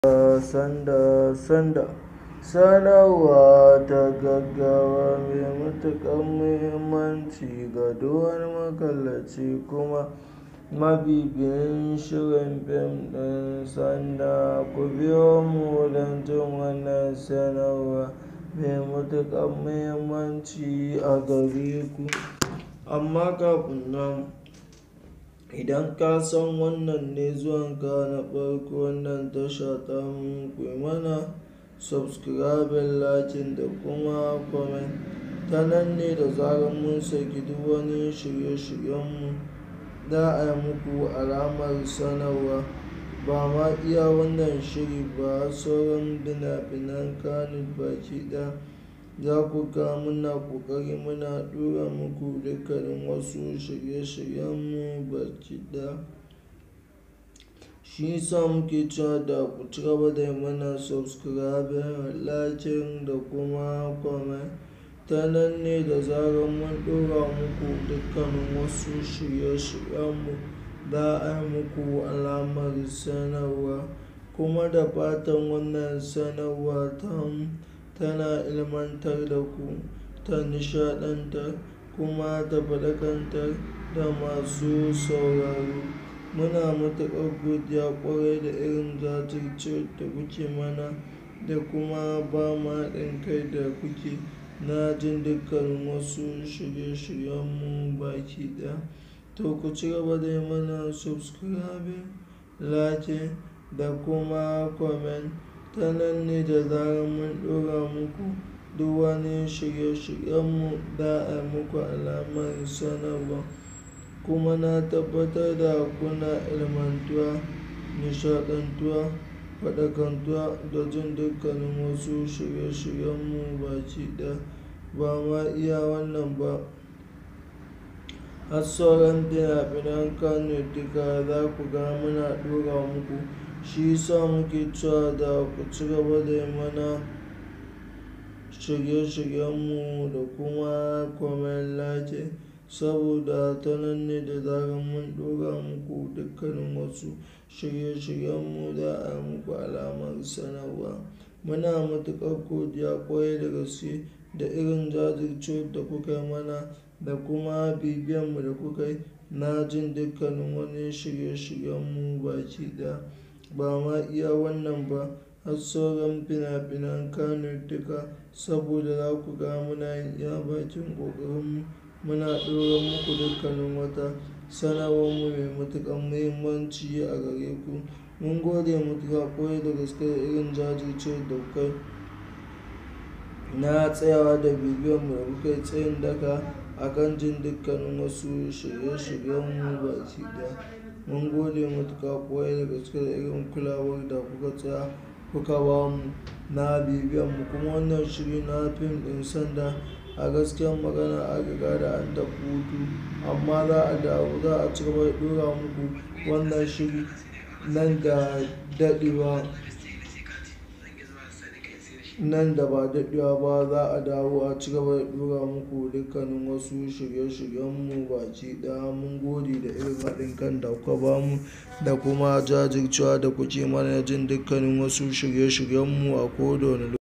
Sanda sanarwa ta gaggawa mai matuƙar muhimmanci ga duk wani makallaci kuma mabibiyin shirin fim ɗin Sanda. Ku biyo mu don jin wannan sanarwa mai matuƙar muhimmanci a gare ku. Amma kafin nan, idan ka san wannan ne zuwanka na farko wannan tasha tamu, ku yi mana subscribing, liking da kuma comment. Ta nan ne da zarar mun saki duk wani shirye-shiryenmu za a yi muku alamar sanarwa. Ba ma iya wannan shiri ba, sauran fina-finan Kannywood baki ɗaya za ku ga muna ƙoƙari muna ɗora muku dukkanin wasu shirye-shiryenmu baki ɗaya. Shi yasa muke cewa da ku ci gaba da yi mana subscribing, liking da kuma comment. Ta nan ne da zarar mun ɗora muku dukkanin wasu shirye-shiryenmu za a yi muku alamar sanarwa. Kuma da fatan wannan sanarwa tana ilmantar da ku, ta nishaɗantar kuma ta faɗakantar da masu sauraro. Muna matuƙar godiya ƙwarai da irin jajircewar da kuke mana da kuma ba mu haɗin kai da kuke na jin dukkanin wasu shirye-shiryenmu baki ɗaya. To ku ci gaba da yi mana subscribing, liking da kuma comment. Ta nan ne da zarar mun ɗora muku duk wani shirye-shiryenmu za a yi muku alamar sanarwa. Kuma na tabbatar da kuna ilmantuwa, nishaɗantuwa, faɗakantuwa da jin dukkanin wasu shirye-shiryenmu baki ɗaya. Ba ma iya wannan ba, har sauran fina-finan Kannywood duka za ku ga muna ɗora muku. Shi yasa muke cewa da ku ci gaba da yi mana shirye-shiryenmu da kuma comment, like, saboda ta nan ne da zarar mun ɗora muku dukkanin wasu shirye-shiryenmu za a yi muku alamar sanarwa. Muna matuƙar godiya ƙwarai da gaske da irin jajircewar da kuka yi mana da kuma bibiyanmu da kuka yi na jin dukkanin wani shirye-shiryenmu baki ɗaya. Ba ma iya wannan ba, har sauran fina-finan Kannywood duka, saboda za ku ga muna yin iya bakin ƙoƙarinmu muna ɗora muku dukkanin wata sanarwarmu mai matuƙar muhimmanci a gare ku. Mun gode matuƙa ƙwarai da gaske da irin jajircewar da kuka yi na tsayawa da bibiyanmu da kuka yi tsayin daka a kan jin dukkanin wasu shirye-shiryenmu baki ɗaya. Mun gode matuƙa ƙwarai da gaske da irin kulawar da kuka tsaya kuka ba mu na bibiyanmu. Kuma wannan shiri na fim ɗin Sanda a gaskiyar magana an riga da an tafi hutu, amma za a dawo, za a ci gaba da ɗora muku wannan shiri nan da daɗewa. Nan da ba daɗewa ba za a dawo a ci gaba da ɗora muku dukkanin wasu shirye-shiryenmu baki ɗaya. Mun gode da irin haɗin kan da kuka ba mu da kuma jajircewa da kuke mana jin dukkanin wasu shirye-shiryenmu a koda wane lokaci.